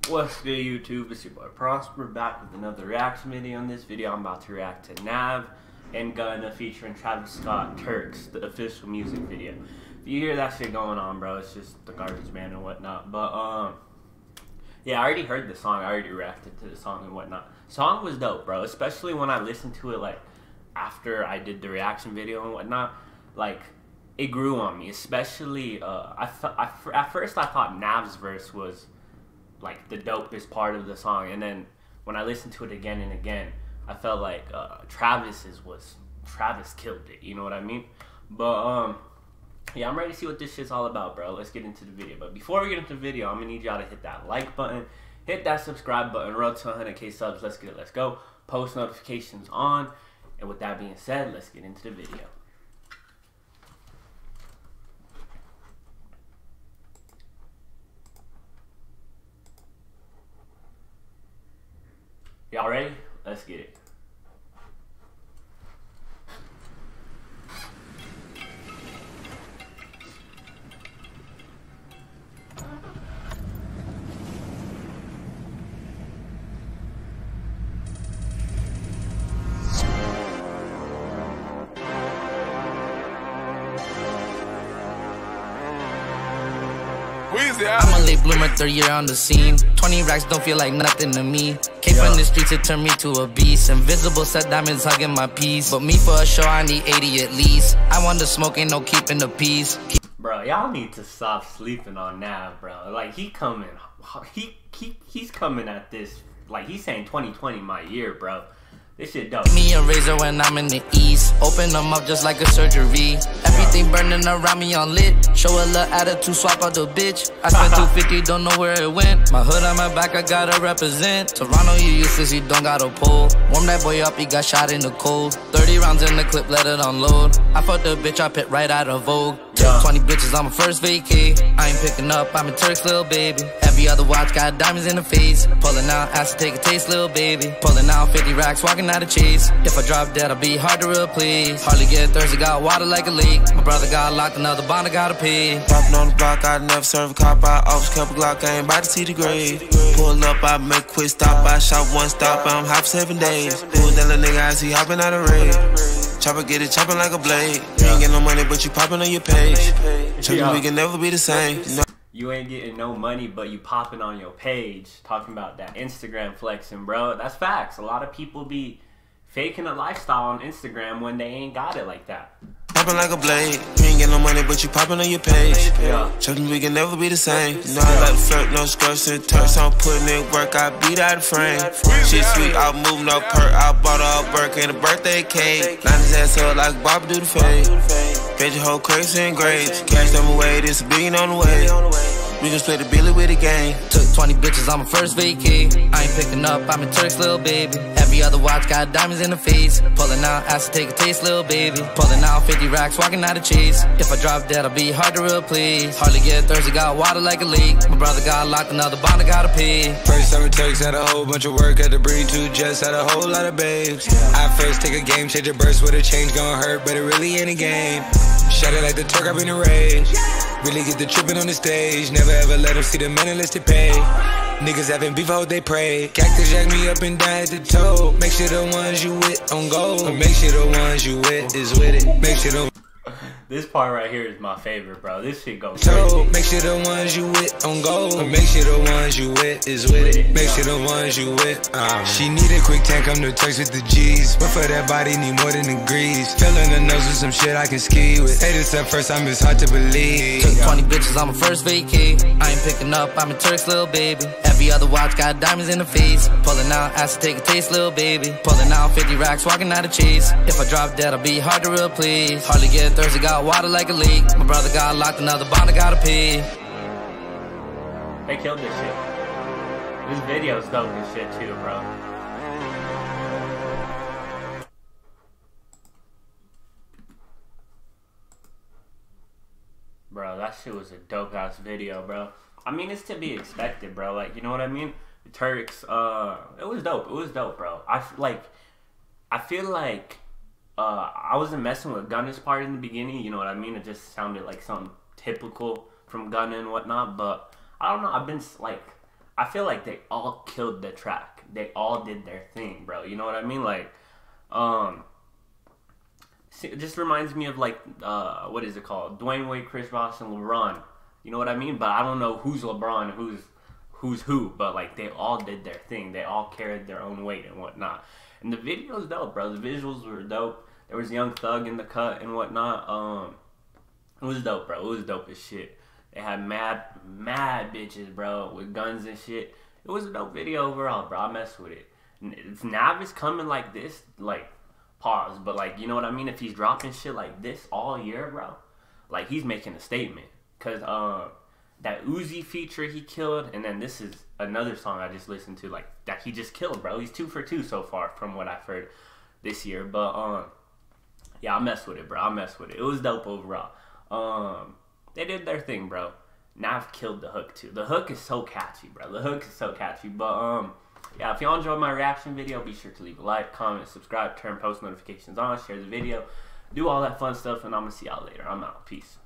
What's good, YouTube? It's your boy Prosper back with another reaction video. In this video, I'm about to react to Nav and Gunna featuring Travis Scott Turks, the official music video. If you hear that shit going on, bro, it's just the garbage man and whatnot. But yeah, I already heard the song. I already reacted to the song and whatnot. Song was dope, bro. Especially when I listened to it like after I did the reaction video and whatnot. Like, it grew on me. Especially at first I thought Nav's verse was like the dopest part of the song, and then when I listened to it again and again, I felt like Travis killed it, you know what I mean? But yeah, I'm ready to see what this shit's all about, bro. Let's get into the video. But before we get into the video, I'm gonna need y'all to hit that like button, hit that subscribe button, road to 100k subs. Let's get it, let's go. Post notifications on, and with that being said, let's get into the video. Y'all ready? Let's get it. I'm a late bloomer, third year on the scene. 20 racks don't feel like nothing to me. Came from the streets, it turned me to a beast. Invisible set diamonds hugging my piece. But me for a show, I need 80 at least. I want the smoke, ain't no keeping the peace. Bro, y'all need to stop sleeping on Nav, bro. Like, he's coming at this, like, he's saying 2020 my year, bro. This shit dope. Me a razor when I'm in the east. Open them up just like a surgery. Everything burning around me on lit. Show a little attitude, swap out the bitch. I spent 250, don't know where it went. My hood on my back, I gotta represent. Toronto, you useless, you don't got a pole. Warm that boy up, he got shot in the cold. 30 rounds in the clip, let it unload. I fucked the bitch, I pit right out of Vogue. Took 20 bitches on my first vacay. I ain't picking up, I'm a Turks, little baby. Every other watch got diamonds in the face. Pulling out, ass to take a taste, little baby. Pulling out 50 racks, walking out of chase. If I drop dead, I'll be hard to replace. Hardly get thirsty, got water like a lake. My brother got locked, another bond I gotta pay. Popping on the block, I never serve a cop. I always kept a Glock, I ain't about to see the grave. Pull up, I make quick stop. I shot one stop, I'm hop 7 days. Who that little nigga I see hopping out of raid? Chopper get it chopping like a blade. You ain't get no money, but you popping on your page. Chopper, we can never be the same. You ain't getting no money, but you popping on your page. Talking about that Instagram flexing, bro. That's facts. A lot of people be faking a lifestyle on Instagram when they ain't got it like that. Popping like a blade. You ain't get no money, but you popping on your page. Trust me, we can never be the same. You know I like to flirt, no skirts and turks. I'm putting in work, I beat out the frame. Shit sweet, I move no perk. I bought her a Burke and a birthday cake. Line his ass up like Bob do the fade. Fed your whole crazy and grades. Cash them away, this a billion on the way. We can split the billy with the gang. Took 20 bitches on my first vacay. I ain't picking up, I'm a Turks, little baby. Every other watch got diamonds in the face. Pulling out, ass to take a taste, little baby. Pulling out 50 racks, walking out of chase. If I drop dead, I'll be hard to replace. Hardly get thirsty, got water like a lake. My brother got locked, another bond I gotta pay. First time it Turks, had a whole bunch of work. Had to breed 2 jets, had a whole lot of babes. I first take a game, change a burst with a change, gon' hurt, but it really ain't a game. Shut it like the Turk, I've been a rage. Really get the trippin' on the stage. Never ever let them see the men unless they pay. Niggas having beef, I hope they pray. Cactus jack me up and down at the toe. Make sure the ones you with on go. Make sure the ones you with is with it. Make sure the This part right here is my favorite, bro. This shit goes toe. crazy. Make sure the ones you with on go. Make sure the ones you with is with it. Make sure the ones you with. She need a quick tank, I'm the Turks with the G's. But for that body, need more than degrees. Filling the nose with some shit I can ski with. Hey, this at first time, it's hard to believe. Took 20 bitches on my first vacay. I ain't picking up, I'm a Turks, little baby. Every other watch got diamonds in the face. Pulling out, ass to take a taste, little baby. Pulling out 50 racks, walking out of chase. If I drop dead, I'll be hard to replace. Hardly get thirsty, got water like a lake. My brother got locked, another bond I gotta pay. They killed this shit. This video's dope as shit too, bro. Bro, that shit was a dope ass video, bro. I mean, it's to be expected, bro. Like, you know what I mean? The Turks, it was dope. It was dope, bro. I feel like I wasn't messing with Gunna's part in the beginning, you know what I mean? It just sounded like something typical from Gunna and whatnot, but I don't know, I feel like they all killed the track. They all did their thing, bro. You know what I mean? Like, it just reminds me of like, what is it called? Dwayne Wade, Chris Ross, and LeBron. You know what I mean? But I don't know who's LeBron, who's who. But like, they all did their thing. They all carried their own weight and whatnot. And the video's dope, bro. The visuals were dope. There was Young Thug in the cut and whatnot. It was dope, bro. It was dope as shit. They had mad bitches, bro, with guns and shit. It was a dope video overall, bro. I messed with it. If Nav is coming like this, like, pause, but like, you know what I mean? If he's dropping shit like this all year, bro, like, he's making a statement. Cause that Uzi feature he killed, and then this is another song I just listened to, like, that he just killed, bro. He's 2 for 2 so far from what I've heard this year. But yeah, I messed with it, bro. I messed with it. It was dope overall. They did their thing, bro. Nav killed the hook too. The hook is so catchy, bro. The hook is so catchy. But yeah, if y'all enjoyed my reaction video, be sure to leave a like, comment, subscribe, turn post notifications on, share the video, do all that fun stuff, and I'm gonna see y'all later. I'm out. Peace.